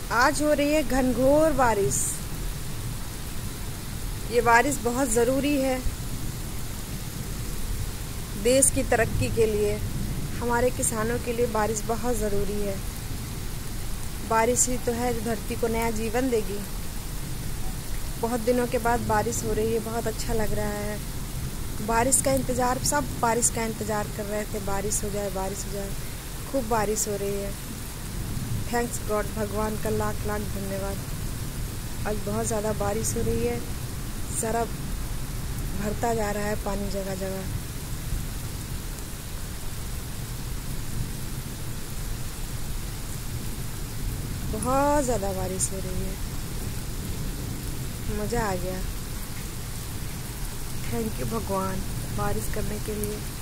आज हो रही है घनघोर बारिश। ये बारिश बहुत ज़रूरी है देश की तरक्की के लिए। हमारे किसानों के लिए बारिश बहुत ज़रूरी है। बारिश ही तो है जो धरती को नया जीवन देगी। बहुत दिनों के बाद बारिश हो रही है, बहुत अच्छा लग रहा है। बारिश का इंतज़ार, सब बारिश का इंतज़ार कर रहे थे, बारिश हो जाए, बारिश हो जाए। खूब बारिश हो रही है। थैंक्स गॉड, भगवान का लाख लाख धन्यवाद। आज बहुत ज़्यादा बारिश हो रही है, सारा भरता जा रहा है पानी जगह जगह। बहुत ज़्यादा बारिश हो रही है, मज़ा आ गया। थैंक यू भगवान बारिश करने के लिए।